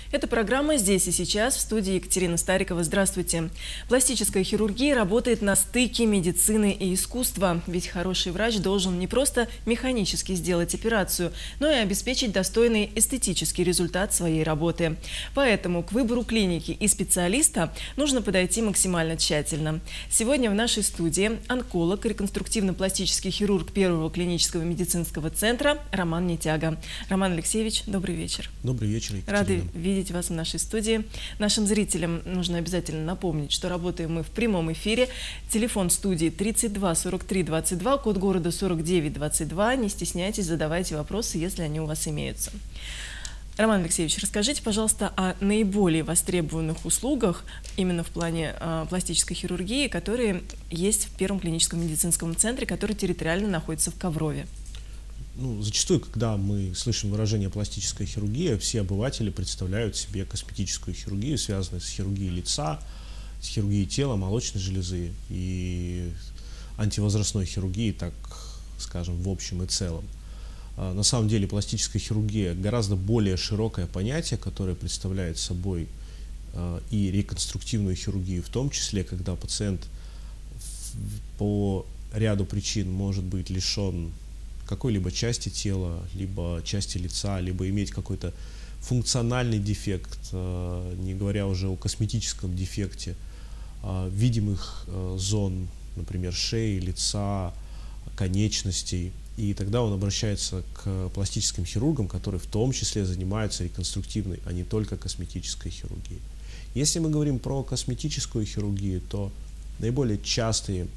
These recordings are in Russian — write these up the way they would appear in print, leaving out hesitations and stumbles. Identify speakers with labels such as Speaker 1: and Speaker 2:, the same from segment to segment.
Speaker 1: Это программа «Здесь и сейчас» в студии Екатерина Старикова. Здравствуйте. Пластическая хирургия работает на стыке медицины и искусства. Ведь хороший врач должен не просто механически сделать операцию, но и обеспечить достойный эстетический результат своей работы. Поэтому к выбору клиники и специалиста нужно подойти максимально тщательно. Сегодня в нашей студии онколог, реконструктивно-пластический хирург Первого клинического медицинского центра Роман Нетяга. Роман Алексеевич, добрый вечер.
Speaker 2: Добрый вечер, Екатерина.
Speaker 1: Рады видеть вас в нашей студии. Нашим зрителям нужно обязательно напомнить, что работаем мы в прямом эфире. Телефон студии 32 43 22, код города 49 22. Не стесняйтесь, задавайте вопросы, если они у вас имеются. Роман Алексеевич, расскажите, пожалуйста, о наиболее востребованных услугах именно в плане пластической хирургии, которые есть в Первом клиническом медицинском центре, который территориально находится в Коврове.
Speaker 2: Зачастую, когда мы слышим выражение «пластическая хирургия», все обыватели представляют себе косметическую хирургию, связанную с хирургией лица, с хирургией тела, молочной железы и антивозрастной хирургией, так скажем, в общем и целом. На самом деле пластическая хирургия гораздо более широкое понятие, которое представляет собой и реконструктивную хирургию, в том числе, когда пациент по ряду причин может быть лишен какой-либо части тела, либо части лица, либо иметь какой-то функциональный дефект, не говоря уже о косметическом дефекте видимых зон, например, шеи, лица, конечностей. И тогда он обращается к пластическим хирургам, которые в том числе занимаются реконструктивной, а не только косметической хирургией. Если мы говорим про косметическую хирургию, то наиболее частые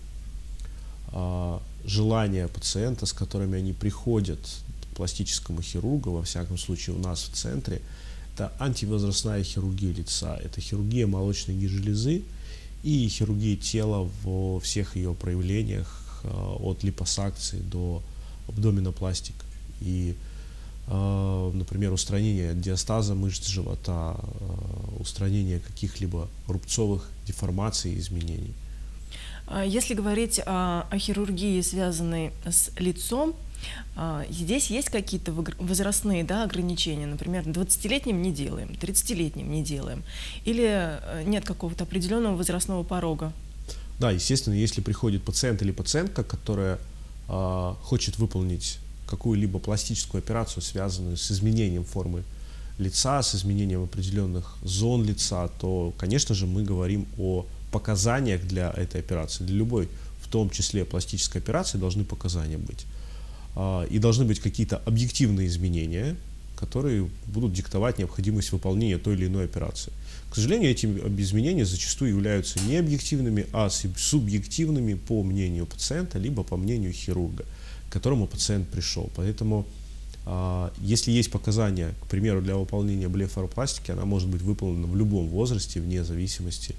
Speaker 2: желания пациента, с которыми они приходят к пластическому хирургу, во всяком случае у нас в центре, это антивозрастная хирургия лица, это хирургия молочной железы и хирургия тела во всех ее проявлениях, от липосакции до абдоминопластик. И, например, устранение диастаза мышц живота, устранение каких-либо рубцовых деформаций и изменений.
Speaker 1: Если говорить о хирургии, связанной с лицом, здесь есть какие-то возрастные ограничения? Например, 20-летним не делаем, 30-летним не делаем. Или нет какого-то определенного возрастного порога?
Speaker 2: Да, естественно, если приходит пациент или пациентка, которая хочет выполнить какую-либо пластическую операцию, связанную с изменением формы лица, с изменением определенных зон лица, то, конечно же, мы говорим о показаниях для этой операции. Для любой, в том числе пластической операции, должны показания быть. И должны быть какие-то объективные изменения, которые будут диктовать необходимость выполнения той или иной операции. К сожалению, эти изменения зачастую являются не объективными, а субъективными по мнению пациента, либо по мнению хирурга, к которому пациент пришел. Поэтому, если есть показания, к примеру, для выполнения блефаропластики, она может быть выполнена в любом возрасте, вне зависимости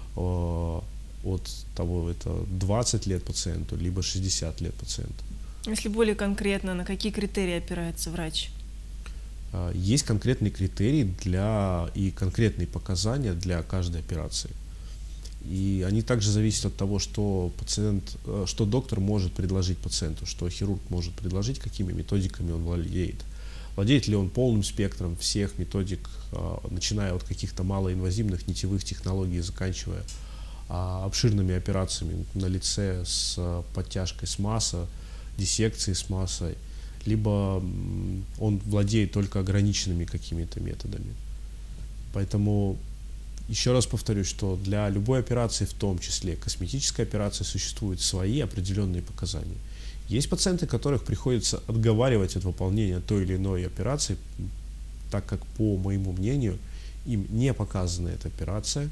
Speaker 2: от того, это 20 лет пациенту, либо 60 лет пациенту.
Speaker 1: Если более конкретно, на какие критерии опирается врач?
Speaker 2: Есть конкретные критерии и конкретные показания для каждой операции. И они также зависят от того, что доктор может предложить пациенту, что хирург может предложить, какими методиками он владеет. Владеет ли он полным спектром всех методик, начиная от каких-то малоинвазивных нитевых технологий, заканчивая обширными операциями на лице с подтяжкой с масса, диссекцией с массой, либо он владеет только ограниченными какими-то методами. Поэтому еще раз повторюсь, что для любой операции, в том числе косметической операции, существуют свои определенные показания. Есть пациенты, которых приходится отговаривать от выполнения той или иной операции, так как, по моему мнению, им не показана эта операция,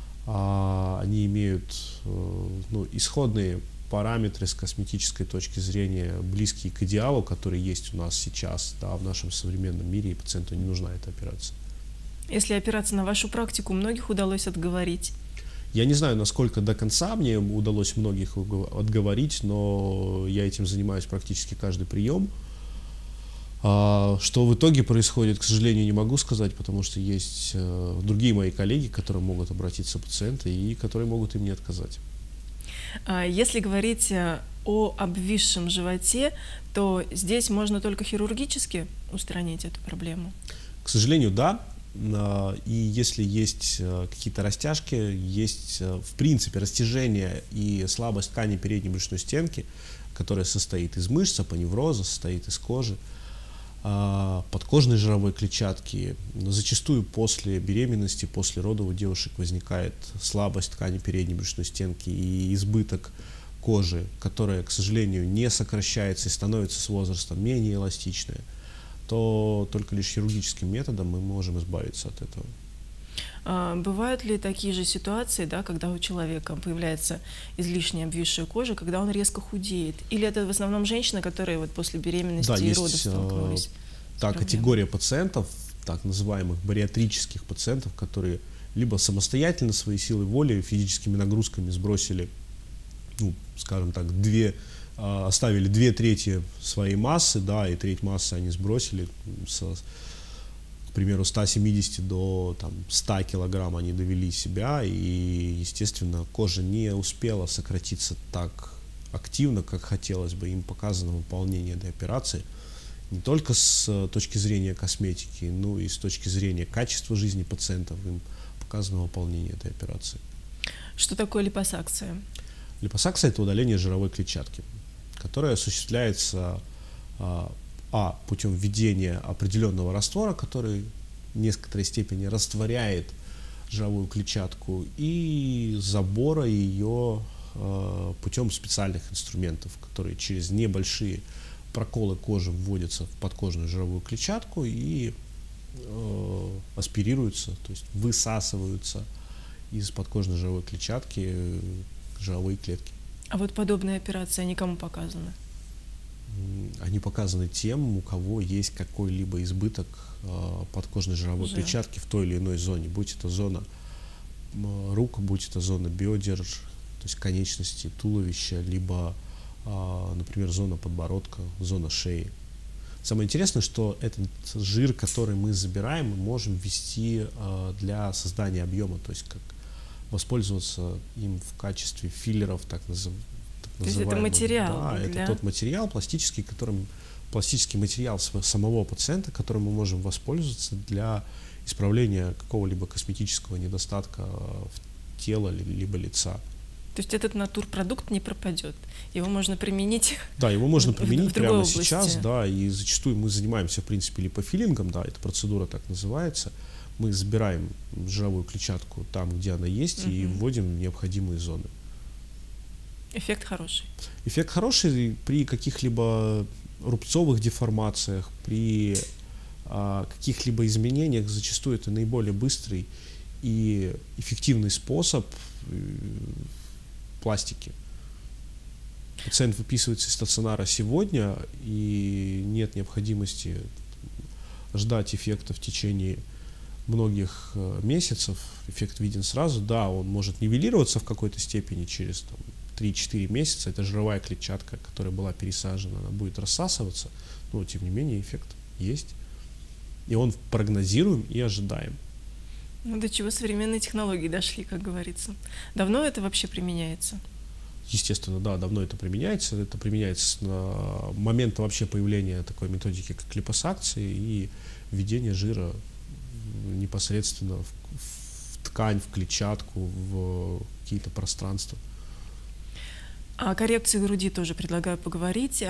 Speaker 2: они имеют исходные параметры с косметической точки зрения близкие к идеалу, который есть у нас сейчас, в нашем современном мире, и пациенту не нужна эта операция.
Speaker 1: Если опираться на вашу практику, многих удалось отговорить?
Speaker 2: Я не знаю, насколько до конца мне удалось многих отговорить, но я этим занимаюсь практически каждый прием. Что в итоге происходит, к сожалению, не могу сказать, потому что есть другие мои коллеги, к которым могут обратиться пациенты и которые могут им не отказать.
Speaker 1: Если говорить о обвисшем животе, то здесь можно только хирургически устранить эту проблему?
Speaker 2: К сожалению, да. И если есть какие-то растяжки, есть в принципе растяжение и слабость ткани передней брюшной стенки, которая состоит из мышц, апоневроза, состоит из кожи, подкожной жировой клетчатки. Зачастую после беременности, после родов у девушек возникает слабость ткани передней брюшной стенки и избыток кожи, которая, к сожалению, не сокращается и становится с возрастом менее эластичная, то только лишь хирургическим методом мы можем избавиться от этого.
Speaker 1: Бывают ли такие же ситуации, да, когда у человека появляется излишне обвисшая кожа, когда он резко худеет? Или это в основном женщины, которые вот после беременности и родов столкнулись?
Speaker 2: Да, категория пациентов, так называемых бариатрических пациентов, которые либо самостоятельно своей силой воли, физическими нагрузками сбросили, ну, скажем так, оставили 2/3 своей массы, да, и треть массы они сбросили к примеру, 170 до 100 килограмм они довели себя, и, естественно, кожа не успела сократиться так активно, как хотелось бы. Им показано выполнение этой операции не только с точки зрения косметики, но и с точки зрения качества жизни пациентов. Им показано выполнение этой операции.
Speaker 1: Что такое липосакция?
Speaker 2: Липосакция – это удаление жировой клетчатки, которое осуществляется путем введения определенного раствора, который в некоторой степени растворяет жировую клетчатку, и забора ее путем специальных инструментов, которые через небольшие проколы кожи вводятся в подкожную жировую клетчатку и аспирируются, то есть высасываются из подкожной жировой клетчатки жировые клетки.
Speaker 1: А вот подобные операции, они кому показаны?
Speaker 2: Они показаны тем, у кого есть какой-либо избыток подкожной жировой клетчатки в той или иной зоне, будь это зона рук, будь это зона бедер, то есть конечности, туловища, либо, например, зона подбородка, зона шеи. Самое интересное, что этот жир, который мы забираем, мы можем ввести для создания объема, то есть как воспользоваться им в качестве филлеров, так называемых.
Speaker 1: То есть это материал?
Speaker 2: Да, это тот материал пластический, пластический материал самого пациента, которым мы можем воспользоваться для исправления какого-либо косметического недостатка в тело либо лица.
Speaker 1: То есть этот натурпродукт не пропадет, его можно применить.
Speaker 2: Да, его можно применить прямо
Speaker 1: области.
Speaker 2: Сейчас, да, и зачастую мы занимаемся, в принципе, липофиллингом, да, эта процедура так называется. Мы забираем жировую клетчатку там, где она есть, и вводим в необходимые зоны.
Speaker 1: Эффект хороший.
Speaker 2: Эффект хороший при каких-либо рубцовых деформациях, при каких-либо изменениях. Зачастую это наиболее быстрый и эффективный способ пластики. Пациент выписывается из стационара сегодня, и нет необходимости ждать эффекта в течение многих месяцев. Эффект виден сразу. Да, он может нивелироваться в какой-то степени через 3-4 месяца. Это жировая клетчатка, которая была пересажена, она будет рассасываться, но тем не менее эффект есть. И он прогнозируем и ожидаем.
Speaker 1: Ну, до чего современные технологии дошли, как говорится. Давно это вообще применяется?
Speaker 2: Естественно, да, давно это применяется. Это применяется с момента вообще появления такой методики, как липосакции, и введение жира непосредственно в ткань, в клетчатку, в какие-то пространства.
Speaker 1: О коррекции груди тоже предлагаю поговорить.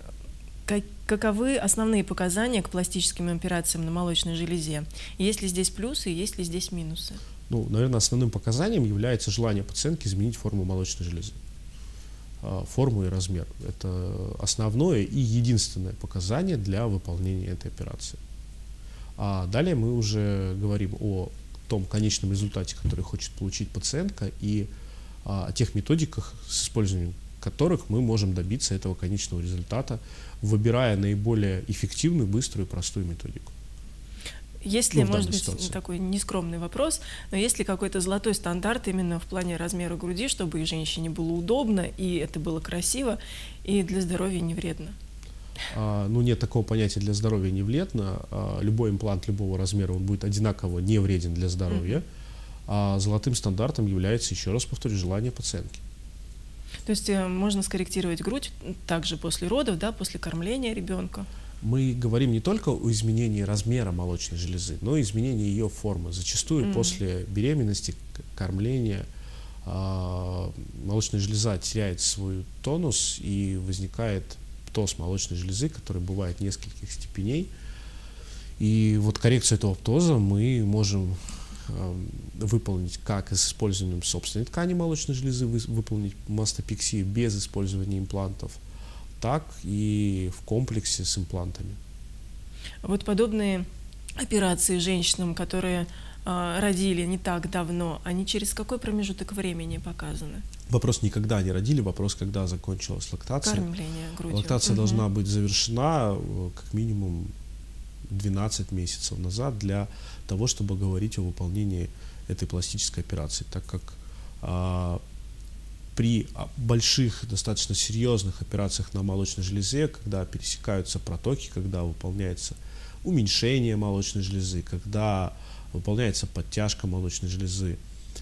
Speaker 1: Каковы основные показания к пластическим операциям на молочной железе? Есть ли здесь плюсы, есть ли здесь минусы?
Speaker 2: Ну, наверное, основным показанием является желание пациентки изменить форму молочной железы. Форму и размер. Это основное и единственное показание для выполнения этой операции. А далее мы уже говорим о том конечном результате, который хочет получить пациентка, и о тех методиках, с использованием которых мы можем добиться этого конечного результата, выбирая наиболее эффективную, быструю и простую методику.
Speaker 1: Есть ли, может быть, такой нескромный вопрос, но есть ли какой-то золотой стандарт именно в плане размера груди, чтобы и женщине было удобно, и это было красиво, и для здоровья не вредно?
Speaker 2: Ну, нет такого понятия для здоровья не вредно. Любой имплант любого размера, он будет одинаково не вреден для здоровья. А золотым стандартом является, еще раз повторю, желание пациентки.
Speaker 1: То есть можно скорректировать грудь также после родов, да, после кормления ребенка?
Speaker 2: Мы говорим не только о изменении размера молочной железы, но и изменении ее формы. Зачастую после беременности, кормления молочная железа теряет свой тонус и возникает птоз молочной железы, который бывает нескольких степеней. И вот коррекцию этого птоза мы можем выполнить как с использованием собственной ткани молочной железы, выполнить мастопексию без использования имплантов, так и в комплексе с имплантами.
Speaker 1: Вот подобные операции женщинам, которые родили не так давно, они через какой промежуток времени показаны?
Speaker 2: Вопрос не когда они родили, вопрос, когда закончилась лактация.
Speaker 1: Кормление грудью.
Speaker 2: Лактация должна быть завершена как минимум 12 месяцев назад для того, чтобы говорить о выполнении этой пластической операции, так как при больших, достаточно серьезных операциях на молочной железе, когда пересекаются протоки, когда выполняется уменьшение молочной железы, когда выполняется подтяжка молочной железы,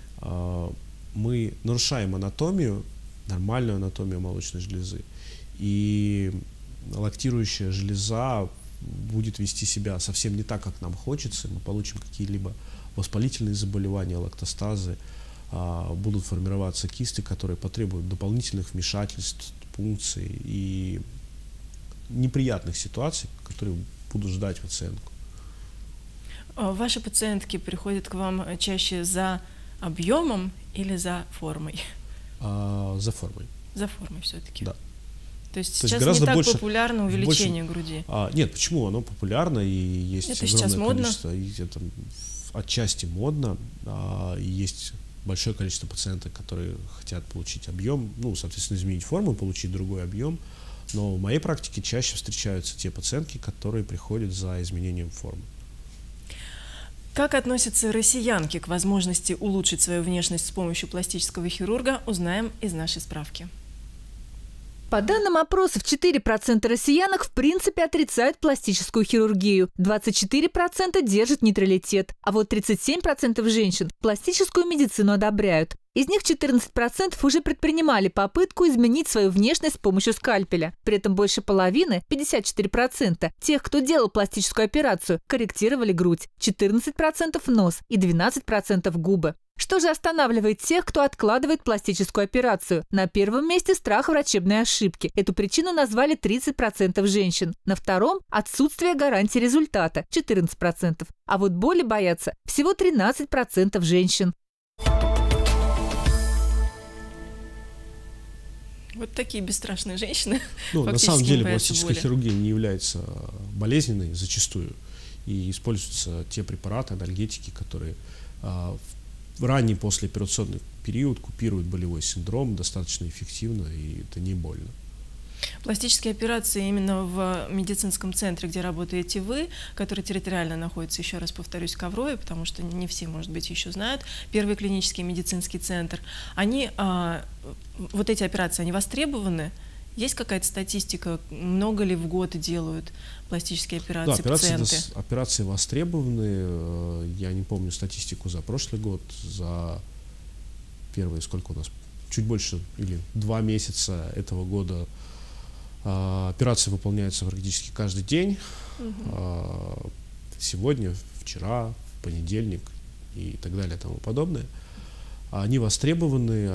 Speaker 2: мы нарушаем анатомию, нормальную анатомию молочной железы, и лактирующая железа будет вести себя совсем не так, как нам хочется, мы получим какие-либо воспалительные заболевания, лактостазы, будут формироваться кисты, которые потребуют дополнительных вмешательств, пункций и неприятных ситуаций, которые будут ждать пациентку.
Speaker 1: Ваши пациентки приходят к вам чаще за объемом или за формой?
Speaker 2: За формой.
Speaker 1: За формой все-таки.
Speaker 2: Да.
Speaker 1: То есть сейчас не так популярно увеличение груди?
Speaker 2: Нет, почему? Оно популярно, и есть
Speaker 1: это
Speaker 2: огромное количество. И это отчасти модно, и есть большое количество пациентов, которые хотят получить объем, ну, соответственно, изменить форму, получить другой объем. Но в моей практике чаще встречаются те пациентки, которые приходят за изменением формы.
Speaker 1: Как относятся россиянки к возможности улучшить свою внешность с помощью пластического хирурга, узнаем из нашей справки.
Speaker 3: По данным опросов, 4% россиянок в принципе отрицают пластическую хирургию, 24% держат нейтралитет, а вот 37% женщин пластическую медицину одобряют. Из них 14% уже предпринимали попытку изменить свою внешность с помощью скальпеля. При этом больше половины, 54%, тех, кто делал пластическую операцию, корректировали грудь, 14% нос и 12% губы. Что же останавливает тех, кто откладывает пластическую операцию? На первом месте страх врачебной ошибки. Эту причину назвали 30% женщин. На втором – отсутствие гарантии результата – 14%. А вот боли боятся всего 13% женщин.
Speaker 1: Вот такие бесстрашные женщины.
Speaker 2: На самом деле пластическая хирургия не является болезненной зачастую. И используются те препараты, анальгетики, которые в ранний послеоперационный период купируют болевой синдром достаточно эффективно, и это не больно.
Speaker 1: Пластические операции именно в медицинском центре, где работаете вы, который территориально находится, еще раз повторюсь, в Коврове, потому что не все, может быть, еще знают, Первый клинический медицинский центр, они, вот эти операции, они востребованы? Есть какая-то статистика, много ли в год делают пластические операции пациенты?
Speaker 2: Операции востребованы. Я не помню статистику за прошлый год, за первые, сколько у нас, чуть больше или 2 месяца этого года операции выполняются практически каждый день. Сегодня, вчера, в понедельник и так далее и тому подобное. Они востребованы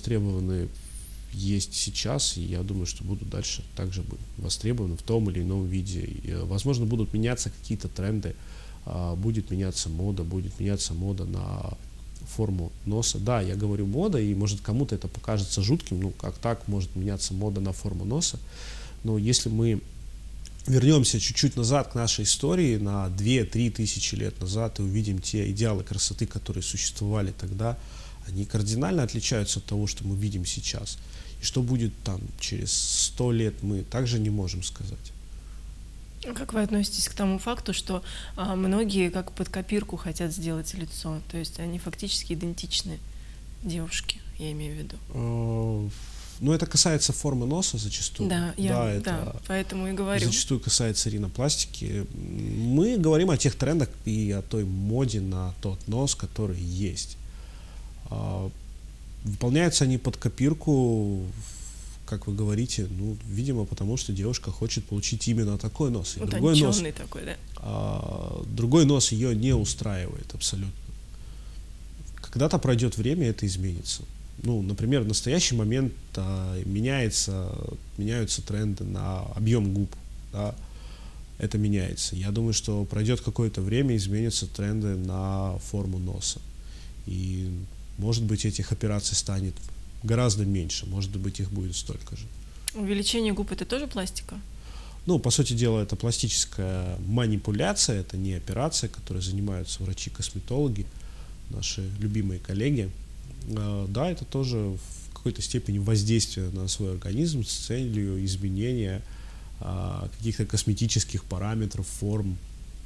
Speaker 2: есть сейчас, и я думаю, что будут дальше также востребованы в том или ином виде. И, возможно, будут меняться какие-то тренды, будет меняться мода на форму носа. Да, я говорю мода, и может кому-то это покажется жутким, ну как так может меняться мода на форму носа. Но если мы вернемся чуть-чуть назад к нашей истории, на 2-3 тысячи лет назад, и увидим те идеалы красоты, которые существовали тогда, они кардинально отличаются от того, что мы видим сейчас. И что будет там через 100 лет, мы также не можем сказать.
Speaker 1: Как вы относитесь к тому факту, что многие как под копирку хотят сделать лицо? То есть они фактически идентичны девушке, я имею в виду.
Speaker 2: Ну, это касается формы носа зачастую.
Speaker 1: Да, поэтому и говорю.
Speaker 2: Зачастую касается ринопластики. Мы говорим о тех трендах и о той моде на тот нос, который есть. Выполняются они под копирку как вы говорите, ну, видимо, потому что девушка хочет получить именно такой нос. И
Speaker 1: утонченный такой, да?
Speaker 2: Другой нос ее не устраивает абсолютно. Когда-то пройдет время, это изменится. Ну, например, в настоящий момент меняются тренды на объем губ. Да? Это меняется. Я думаю, что пройдет какое-то время, изменятся тренды на форму носа. И, может быть, этих операций станет гораздо меньше. Может быть, их будет столько же.
Speaker 1: Увеличение губ – это тоже пластика?
Speaker 2: Ну, по сути дела, это пластическая манипуляция, это не операция, которой занимаются врачи-косметологи, наши любимые коллеги. Да, это тоже в какой-то степени воздействие на свой организм с целью изменения каких-то косметических параметров, форм.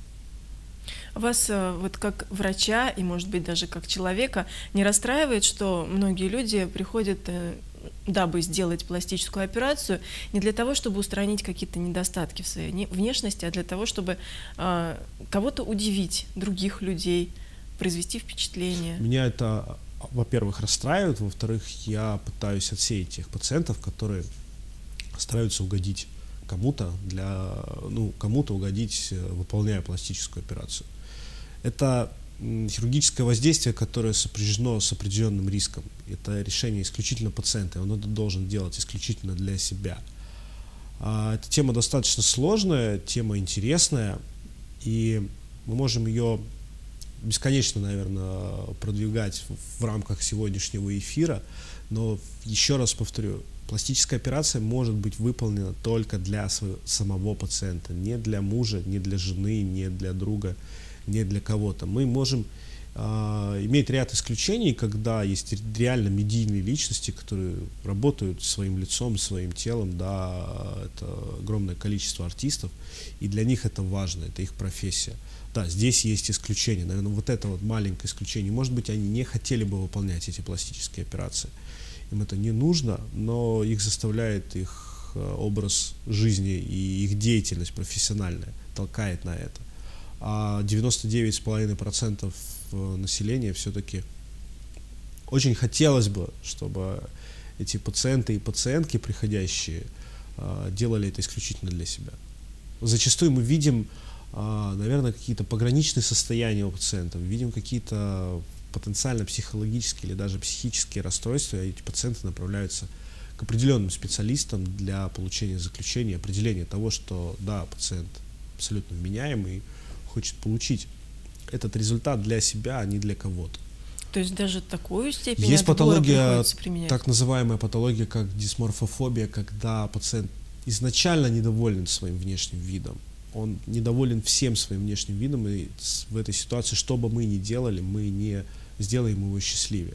Speaker 1: Вас вот как врача и, может быть, даже как человека не расстраивает, что многие люди приходят, дабы сделать пластическую операцию, не для того, чтобы устранить какие-то недостатки в своей внешности, а для того, чтобы кого-то удивить, других людей, произвести впечатление?
Speaker 2: Меня это, во-первых, расстраивает, во-вторых, я пытаюсь отсеять тех пациентов, которые стараются угодить кому-то, кому-то угодить, выполняя пластическую операцию. Это хирургическое воздействие, которое сопряжено с определенным риском. Это решение исключительно пациента, он это должен делать исключительно для себя. Эта тема достаточно сложная, тема интересная, и мы можем ее бесконечно, наверное, продвигать в рамках сегодняшнего эфира, но еще раз повторю, пластическая операция может быть выполнена только для самого пациента, не для мужа, не для жены, не для друга, не для кого-то. Мы можем иметь ряд исключений, когда есть реально медийные личности, которые работают своим лицом, своим телом, да, это огромное количество артистов, и для них это важно, это их профессия. Да, здесь есть исключения, наверное, вот это вот маленькое исключение. Может быть, они не хотели бы выполнять эти пластические операции. Им это не нужно, но их заставляет их образ жизни и их деятельность профессиональная, толкает на это. А 99,5% населения все-таки очень хотелось бы, чтобы эти пациенты и пациентки, приходящие, делали это исключительно для себя. Зачастую мы видим, наверное, какие-то пограничные состояния у пациентов, видим какие-то потенциально психологические или даже психические расстройства, и эти пациенты направляются к определенным специалистам для получения заключения, определения того, что да, пациент абсолютно вменяемый, хочет получить этот результат для себя, а не для кого-то.
Speaker 1: То есть даже такую степень
Speaker 2: есть патология,
Speaker 1: применять?
Speaker 2: так называемая патология, как дисморфофобия, когда пациент изначально недоволен своим внешним видом. Он недоволен всем своим внешним видом, и в этой ситуации, что бы мы ни делали, мы не сделаем его счастливее.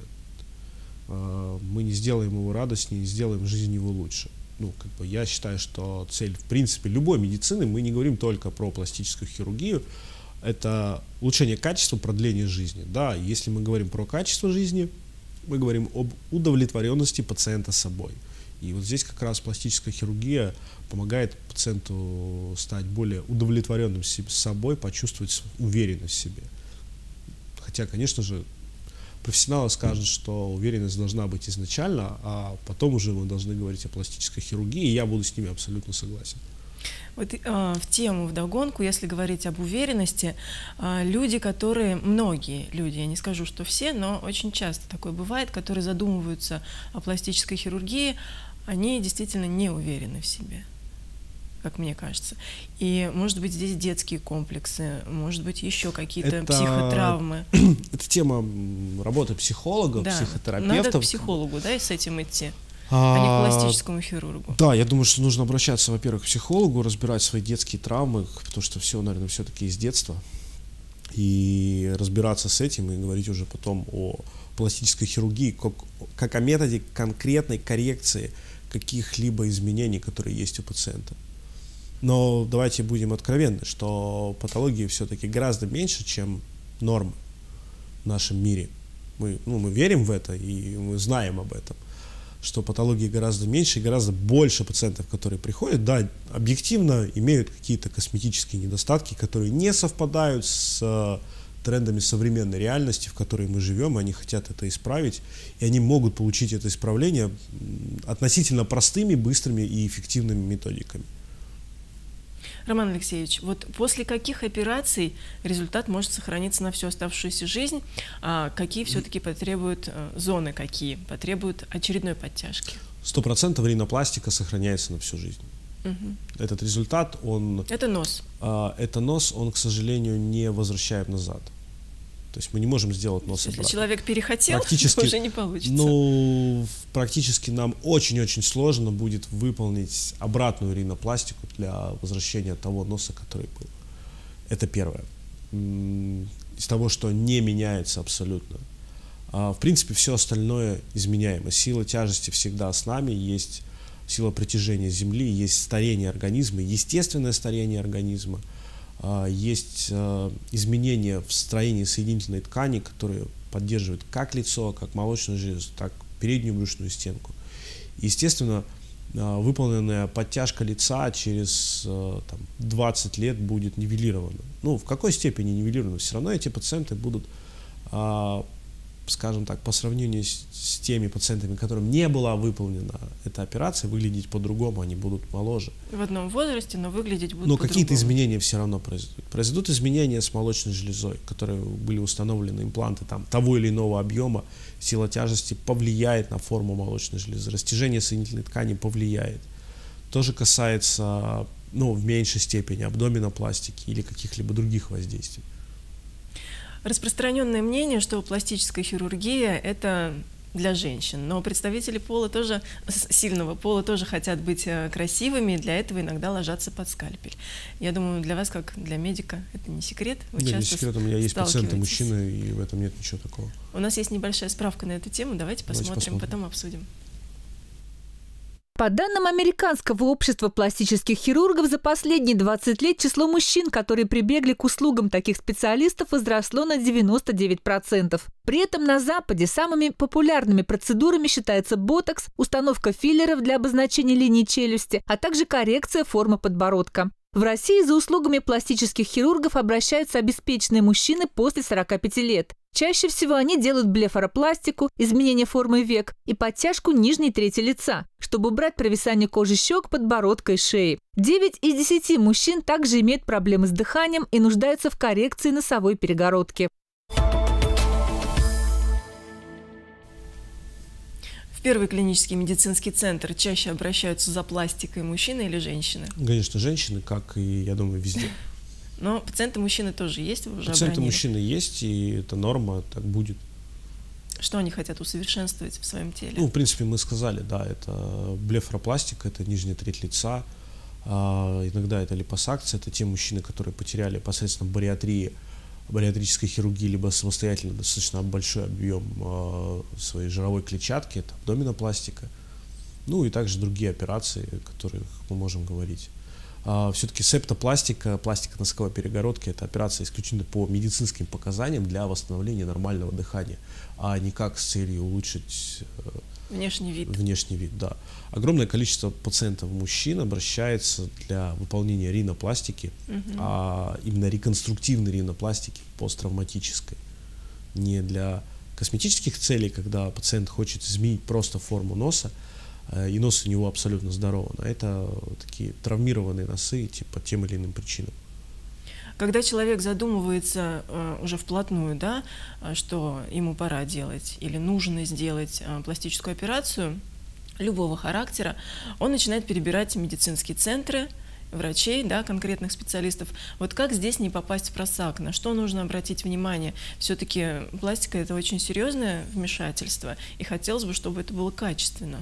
Speaker 2: Мы не сделаем его радостнее, не сделаем жизнь его лучше. Я считаю, что цель, в принципе, любой медицины, мы не говорим только про пластическую хирургию, это улучшение качества, продление жизни. Да, если мы говорим про качество жизни, мы говорим об удовлетворенности пациента собой. И вот здесь как раз пластическая хирургия помогает пациенту стать более удовлетворенным собой, почувствовать уверенность в себе. Хотя, конечно же, профессионалы скажут, что уверенность должна быть изначально, а потом уже мы должны говорить о пластической хирургии, и я буду с ними абсолютно согласен.
Speaker 1: Вот в тему вдогонку, если говорить об уверенности, многие люди, я не скажу, что все, но очень часто такое бывает, которые задумываются о пластической хирургии, они действительно не уверены в себе, как мне кажется. И, может быть, здесь детские комплексы, может быть, еще какие-то психотравмы.
Speaker 2: Это тема работы психологов,
Speaker 1: да,
Speaker 2: психотерапевтов.
Speaker 1: Надо к психологу, да, и с этим идти, а не к пластическому хирургу.
Speaker 2: Да, я думаю, что нужно обращаться, во-первых, к психологу, разбирать свои детские травмы, потому что все, наверное, все-таки из детства. И разбираться с этим, и говорить уже потом о пластической хирургии, как о методе конкретной коррекции каких-либо изменений, которые есть у пациента. Но давайте будем откровенны, что патологии все-таки гораздо меньше, чем нормы в нашем мире. Мы верим в это, и мы знаем об этом, что патологии гораздо меньше, и гораздо больше пациентов, которые приходят, да, объективно имеют какие-то косметические недостатки, которые не совпадают с трендами современной реальности, в которой мы живем, и они хотят это исправить, и они могут получить это исправление относительно простыми, быстрыми и эффективными методиками.
Speaker 1: Роман Алексеевич, вот после каких операций результат может сохраниться на всю оставшуюся жизнь, а какие все-таки потребуют зоны, какие потребуют очередной подтяжки?
Speaker 2: 100% ринопластика сохраняется на всю жизнь. Этот результат,
Speaker 1: Это нос.
Speaker 2: Это нос, он, к сожалению, не возвращаем назад. То есть мы не можем сделать нос обратно.
Speaker 1: Если человек перехотел, то уже не получится.
Speaker 2: Ну, практически нам очень-очень сложно будет выполнить обратную ринопластику для возвращения того носа, который был. Это первое. Из того, что не меняется абсолютно. В принципе, все остальное изменяемо. Сила тяжести всегда с нами, есть сила притяжения Земли, есть старение организма, естественное старение организма, есть изменения в строении соединительной ткани, которые поддерживают как лицо, как молочную железу, так и переднюю брюшную стенку. Естественно, выполненная подтяжка лица через 20 лет будет нивелирована. Ну, в какой степени нивелирована? Все равно эти пациенты будут, скажем так, по сравнению с теми пациентами, которым не была выполнена эта операция, выглядеть по-другому, они будут моложе.
Speaker 1: В одном возрасте, но выглядеть будут
Speaker 2: Но
Speaker 1: по-другому.
Speaker 2: какие-то изменения все равно произойдут. Произойдут изменения с молочной железой, которые были установлены импланты того или иного объема, сила тяжести повлияет на форму молочной железы, растяжение соединительной ткани повлияет. То же касается, в меньшей степени абдоминопластики или каких-либо других воздействий.
Speaker 1: Распространенное мнение, что пластическая хирургия – это для женщин, но представители пола тоже, сильного пола тоже хотят быть красивыми, и для этого иногда ложатся под скальпель. Я думаю, для вас, как для медика, это не секрет.
Speaker 2: Вы часто не секрет, у меня есть пациенты мужчины, и в этом нет ничего такого.
Speaker 1: У нас есть небольшая справка на эту тему, давайте посмотрим, потом обсудим.
Speaker 3: По данным Американского общества пластических хирургов, за последние 20 лет число мужчин, которые прибегли к услугам таких специалистов, возросло на 99%. При этом на Западе самыми популярными процедурами считаются ботокс, установка филлеров для обозначения линии челюсти, а также коррекция формы подбородка. В России за услугами пластических хирургов обращаются обеспеченные мужчины после 45 лет. Чаще всего они делают блефаропластику, изменение формы век и подтяжку нижней трети лица, чтобы убрать провисание кожи щек, подбородка и шеи. 9 из 10 мужчин также имеют проблемы с дыханием и нуждаются в коррекции носовой перегородки.
Speaker 1: В первый клинический медицинский центр чаще обращаются за пластикой мужчины или женщины?
Speaker 2: Конечно, женщины, как и, я думаю, везде.
Speaker 1: Но пациенты-мужчины тоже есть? Вы уже
Speaker 2: Пациенты-мужчины есть, и это норма, так будет.
Speaker 1: Что они хотят усовершенствовать в своем теле?
Speaker 2: В принципе, мы сказали, да, это блефаропластика, это нижняя треть лица, иногда это липосакция, это те мужчины, которые потеряли посредством бариатрической хирургии, либо самостоятельно достаточно большой объем своей жировой клетчатки, это абдоминопластика, и также другие операции, о которых мы можем говорить. Все-таки септопластика, пластика носовой перегородки, это операция исключительно по медицинским показаниям для восстановления нормального дыхания, а не как с целью улучшить
Speaker 1: внешний вид.
Speaker 2: Внешний вид, да. Огромное количество пациентов-мужчин обращается для выполнения ринопластики, а именно реконструктивной ринопластики посттравматической. Не для косметических целей, когда пациент хочет изменить просто форму носа, и нос у него абсолютно здоровый. А это такие травмированные носы по тем или иным причинам.
Speaker 1: Когда человек задумывается уже вплотную, да, что ему пора делать или нужно сделать пластическую операцию любого характера, он начинает перебирать медицинские центры, врачей, да, конкретных специалистов. Вот как здесь не попасть в просак? На что нужно обратить внимание? Все-таки пластика – это очень серьезное вмешательство, и хотелось бы, чтобы это было качественно.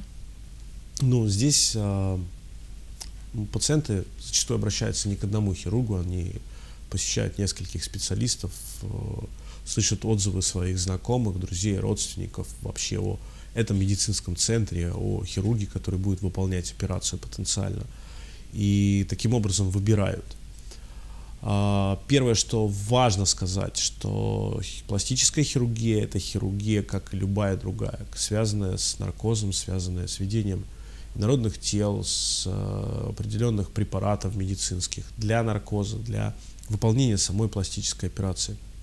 Speaker 2: Здесь пациенты зачастую обращаются не к одному хирургу, они посещают нескольких специалистов, слышат отзывы своих знакомых, друзей, родственников вообще о этом медицинском центре, о хирурге, который будет выполнять операцию потенциально. И таким образом выбирают. Первое, что важно сказать, что пластическая хирургия – это хирургия, как и любая другая, связанная с наркозом, связанная с введением инородных тел, с определенных препаратов медицинских для наркоза, для выполнения самой пластической операции.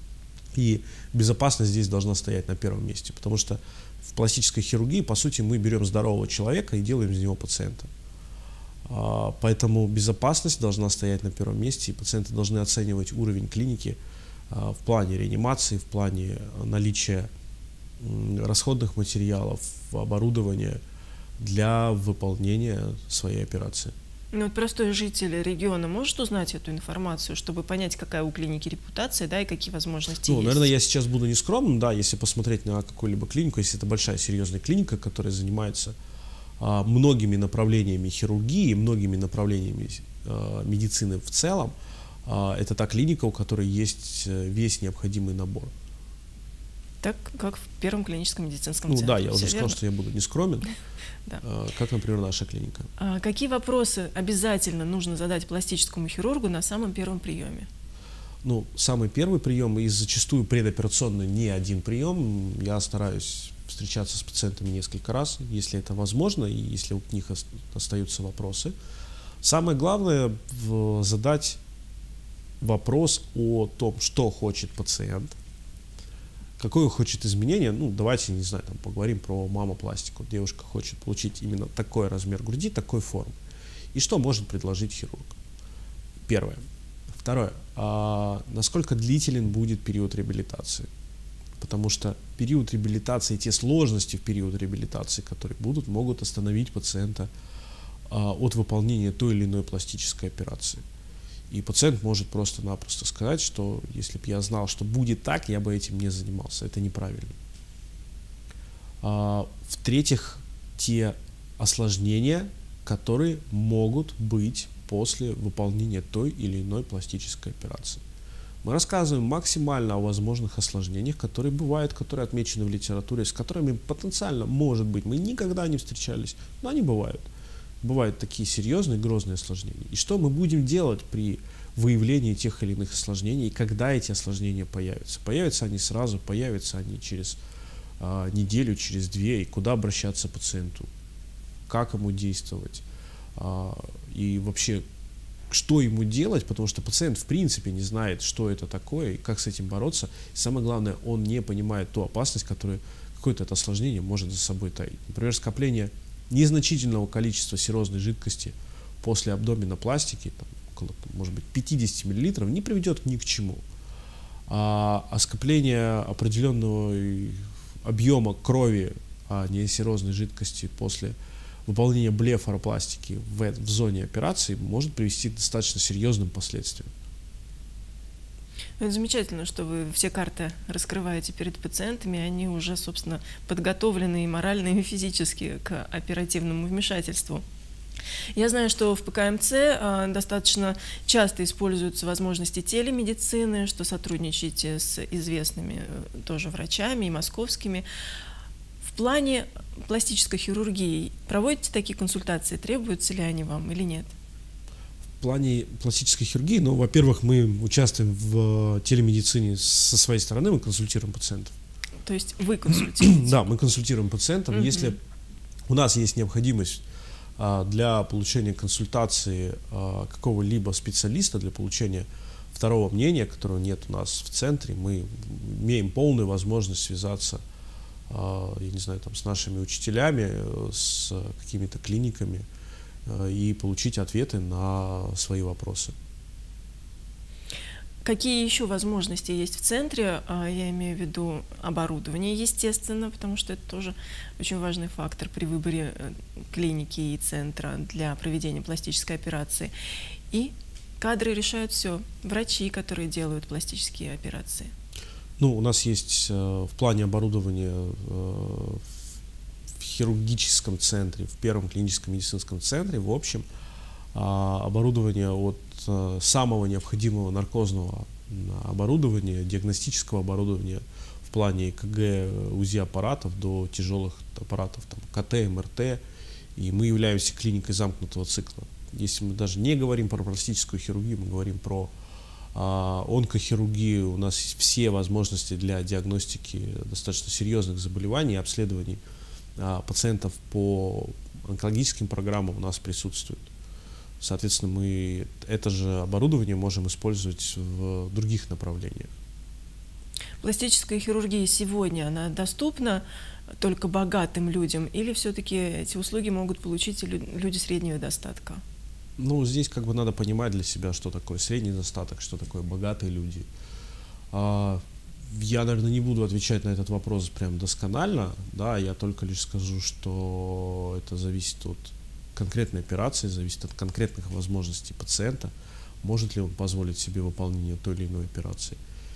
Speaker 2: И безопасность здесь должна стоять на первом месте, потому что в пластической хирургии, по сути, мы берем здорового человека и делаем из него пациента. Поэтому безопасность должна стоять на первом месте, и пациенты должны оценивать уровень клиники в плане реанимации, в плане наличия расходных материалов, оборудования для выполнения своей операции.
Speaker 1: Ну, вот простой житель региона может узнать эту информацию, чтобы понять, какая у клиники репутация, да, и какие возможности есть?
Speaker 2: Наверное, я сейчас буду нескромным, да, если посмотреть на какую-либо клинику, если это большая серьезная клиника, которая занимается многими направлениями хирургии, многими направлениями медицины в целом, это та клиника, у которой есть весь необходимый набор.
Speaker 1: Так, как в первом клиническом медицинском центре.
Speaker 2: Да, я уже
Speaker 1: Все
Speaker 2: сказал,
Speaker 1: верно?
Speaker 2: что я буду нескромен,
Speaker 1: Да.
Speaker 2: как, например, наша клиника.
Speaker 1: Какие вопросы обязательно нужно задать пластическому хирургу на самом первом приеме?
Speaker 2: Самый первый прием, и зачастую предоперационный не один прием, я стараюсь встречаться с пациентами несколько раз, если это возможно, и если у них остаются вопросы. Самое главное задать вопрос о том, что хочет пациент, какое хочет изменение. Давайте, не знаю, поговорим про мамопластику. Девушка хочет получить именно такой размер груди, такой формы. И что может предложить хирург? Первое. Второе. Насколько длителен будет период реабилитации? Потому что период реабилитации, те сложности в период реабилитации, которые будут, могут остановить пациента от выполнения той или иной пластической операции. И пациент может просто-напросто сказать, что если бы я знал, что будет так, я бы этим не занимался. Это неправильно. В-третьих, те осложнения, которые могут быть после выполнения той или иной пластической операции. Мы рассказываем максимально о возможных осложнениях, которые бывают, которые отмечены в литературе, с которыми потенциально, может быть, мы никогда не встречались, но они бывают. Бывают такие серьезные, грозные осложнения. И что мы будем делать при выявлении тех или иных осложнений, и когда эти осложнения появятся? Появятся они сразу, появятся они через неделю, через две, и куда обращаться пациенту, как ему действовать, и вообще, что ему делать, потому что пациент в принципе не знает, что это такое и как с этим бороться. И самое главное, он не понимает ту опасность, которую какое-то это осложнение может за собой таить. Например, скопление незначительного количества серозной жидкости после абдоминопластики, около, может быть, 50 мл, не приведет ни к чему. А скопление определенного объема крови, а не серозной жидкости после выполнение блефаропластики в зоне операции может привести к достаточно серьезным последствиям.
Speaker 1: Это замечательно, что вы все карты раскрываете перед пациентами, они уже, собственно, подготовлены и морально, и физически к оперативному вмешательству. Я знаю, что в ПКМЦ достаточно часто используются возможности телемедицины, что сотрудничаете с известными тоже врачами и московскими. В плане пластической хирургии проводите такие консультации? Требуются ли они вам или нет?
Speaker 2: В плане пластической хирургии, во-первых, мы участвуем в телемедицине со своей стороны, мы консультируем пациентов.
Speaker 1: То есть вы консультируете?
Speaker 2: Да, мы консультируем пациентов. Если у нас есть необходимость для получения консультации какого-либо специалиста, для получения второго мнения, которого нет у нас в центре, мы имеем полную возможность связаться, я не знаю, с нашими учителями, с какими-то клиниками и получить ответы на свои вопросы.
Speaker 1: Какие еще возможности есть в центре? Я имею в виду оборудование, естественно, потому что это тоже очень важный фактор при выборе клиники и центра для проведения пластической операции. И кадры решают все. Врачи, которые делают пластические операции.
Speaker 2: У нас есть в плане оборудования в хирургическом центре, в первом клиническом медицинском центре, в общем, оборудование от самого необходимого наркозного оборудования, диагностического оборудования в плане ЭКГ, УЗИ аппаратов до тяжелых аппаратов, КТ, МРТ, и мы являемся клиникой замкнутого цикла. Если мы даже не говорим про пластическую хирургию, мы говорим про онкохирургию, у нас есть все возможности для диагностики достаточно серьезных заболеваний, обследований пациентов по онкологическим программам у нас присутствует. Соответственно, мы это же оборудование можем использовать в других направлениях.
Speaker 1: Пластическая хирургия сегодня, она доступна только богатым людям, или все-таки эти услуги могут получить и люди среднего достатка?
Speaker 2: Ну, здесь как бы надо понимать для себя, что такое средний достаток, что такое богатые люди. Я, наверное, не буду отвечать на этот вопрос прям досконально, да, я только лишь скажу, что это зависит от конкретной операции, зависит от конкретных возможностей пациента, может ли он позволить себе выполнение той или иной операции.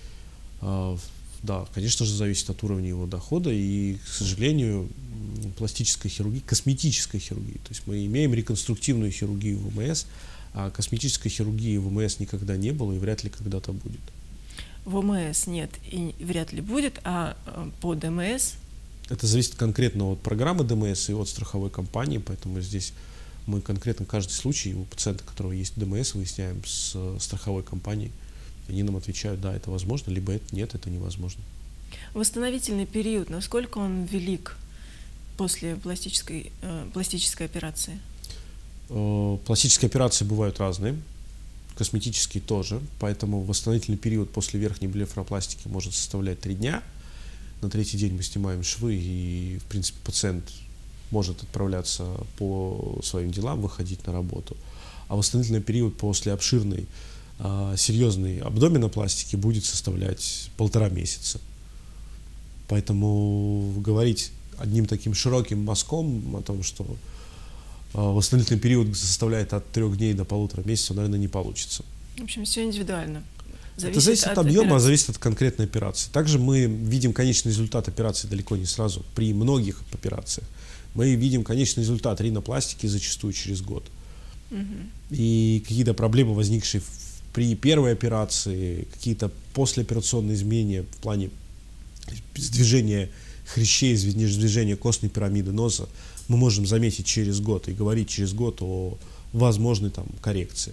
Speaker 2: Да, конечно же, зависит от уровня его дохода, и, к сожалению, пластическая хирургия, косметическая хирургия, то есть мы имеем реконструктивную хирургию в ВМС, а косметической хирургии в ВМС никогда не было и вряд ли когда-то будет.
Speaker 1: В ОМС нет и вряд ли будет, а по ДМС? Это
Speaker 2: зависит конкретно от программы ДМС и от страховой компании, поэтому здесь мы конкретно каждый случай у пациента, у которого есть ДМС, выясняем с страховой компанией. Они нам отвечают, да, это возможно, либо это нет, это невозможно.
Speaker 1: Восстановительный период, насколько он велик после пластической операции?
Speaker 2: Пластические операции бывают разные. Косметические тоже, поэтому восстановительный период после верхней блефаропластики может составлять 3 дня. На 3-й день мы снимаем швы, и, в принципе, пациент может отправляться по своим делам, выходить на работу. А восстановительный период после обширной, серьезной абдоминопластики будет составлять 1,5 месяца. Поэтому говорить одним таким широким мазком о том, что восстановительный период составляет от 3 дней до 1,5 месяца, наверное, не получится.
Speaker 1: В общем, все индивидуально.
Speaker 2: Это зависит от объема, зависит от конкретной операции. Также мы видим конечный результат операции далеко не сразу. При многих операциях мы видим конечный результат ринопластики зачастую через год. И какие-то проблемы, возникшие при первой операции, какие-то послеоперационные изменения в плане сдвижения хрящей, сдвижения костной пирамиды носа, мы можем заметить через год и говорить через год о возможной там коррекции.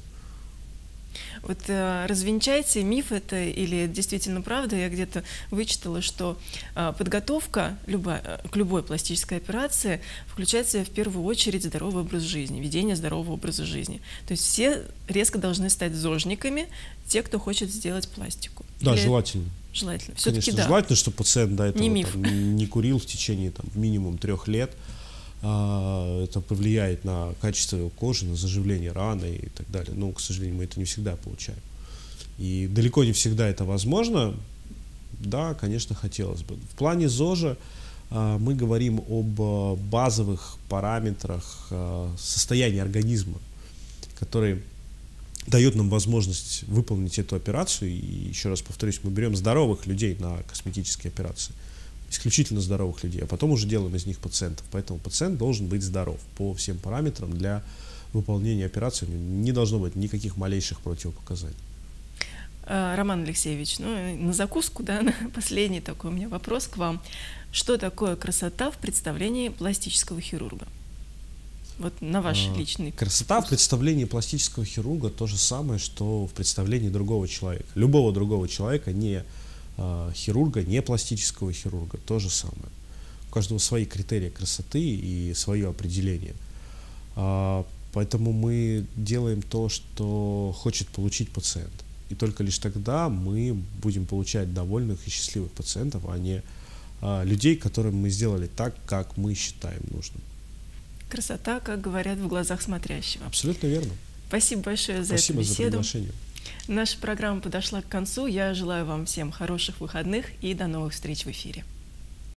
Speaker 1: Вот развенчайте, миф это или действительно правда. Я где-то вычитала, что подготовка к любой пластической операции включает в себя в первую очередь здоровый образ жизни, ведение здорового образа жизни. То есть все резко должны стать зожниками, те, кто хочет сделать пластику.
Speaker 2: Да, или желательно.
Speaker 1: Желательно.
Speaker 2: Конечно, да. Желательно, чтобы пациент до этого не курил в течение минимум 3 лет. Это повлияет на качество его кожи, на заживление раны и так далее. Но, к сожалению, мы это не всегда получаем. И далеко не всегда это возможно. Да, конечно, хотелось бы. В плане ЗОЖа мы говорим об базовых параметрах состояния организма, который дает нам возможность выполнить эту операцию. И еще раз повторюсь, мы берем здоровых людей на косметические операции. Исключительно здоровых людей, а потом уже делаем из них пациентов. Поэтому пациент должен быть здоров по всем параметрам для выполнения операции. Не должно быть никаких малейших противопоказаний.
Speaker 1: Роман Алексеевич, на закуску, да, последний такой у меня вопрос к вам. Что такое красота в представлении пластического хирурга? Вот на ваш личный вкус.
Speaker 2: Красота в представлении пластического хирурга то же самое, что в представлении другого человека. Любого другого человека, не хирурга, не пластического хирурга, то же самое. У каждого свои критерии красоты и свое определение. Поэтому мы делаем то, что хочет получить пациент. И только лишь тогда мы будем получать довольных и счастливых пациентов, а не людей, которым мы сделали так, как мы считаем нужным.
Speaker 1: Красота, как говорят, в глазах смотрящего.
Speaker 2: Абсолютно верно.
Speaker 1: Спасибо большое за эту беседу.
Speaker 2: Спасибо за приглашение.
Speaker 1: Наша программа подошла к концу. Я желаю вам всем хороших выходных и до новых встреч в эфире.